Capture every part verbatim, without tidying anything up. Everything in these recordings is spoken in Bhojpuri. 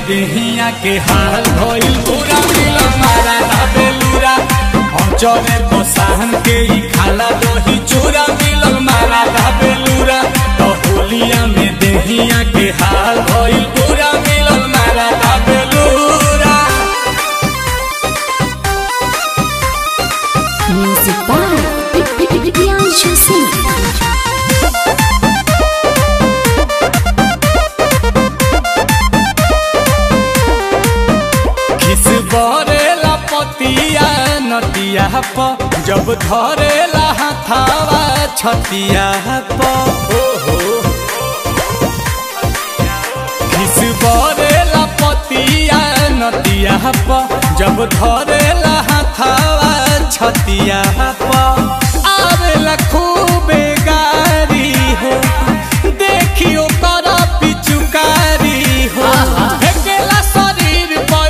देहिया के हाल भइल पूरा मिलल मारा ना बेलूरा चौबे बसाहन के ही खाला दही चूरा मिलल मारा ना बेलूरा तो होलिया में देहिया के हाल भइल पूरा मिलल मारा ना बेलूरा। Music by Priyanshu Singh। बरेला पतिया नतिया प जब धरेला हाथावा छतिया प किस बरेला पतिया नतिया प जब धरेला हाथावा छतिया प आवेला खूबे गारी हो देखियो कर पिचुकारी हो फेकेला शरीर पर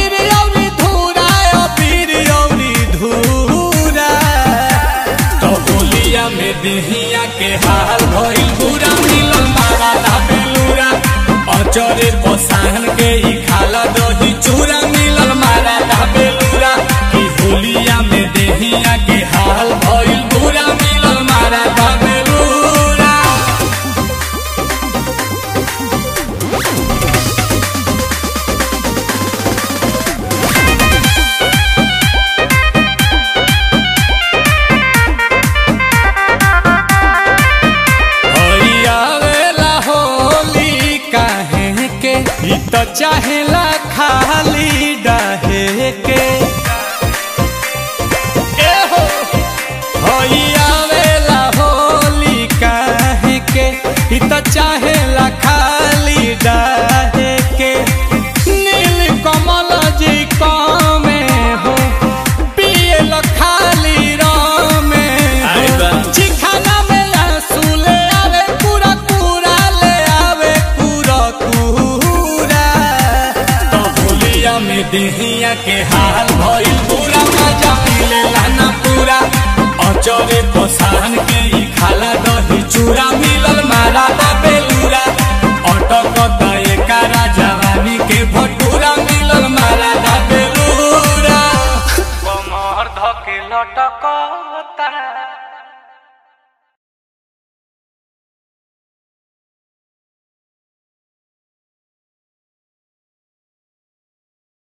में देहिया के हाल भइल पूरा मिलल मारा ना बेलूरा अचरे बसाहन के ही खाला दही चूरा मिलल मारा ना बेलूरा कि होलिया में देहिया के हाल भइल पूरा मिलल मारा ना बेलूरा। तो चाहेला खाली डहे के ए हो आवेला होली काहे के तो चाहेला खाली डहे के नील कमल जी कामे हो पियल खाली रामे चिखाना में आंसू ले आवे पूरा पूरा ले आवे पूरा में देहिया के हाल भइल पूरा मजा मिलेला ना पूरा अचरे बसाहन के ही खाला दही चूरा मिलल मारा ना बेलूरा अटक दए कारा जवानी के भटूरा मिलल मारा ना बेलूरा कमर धके लटकता।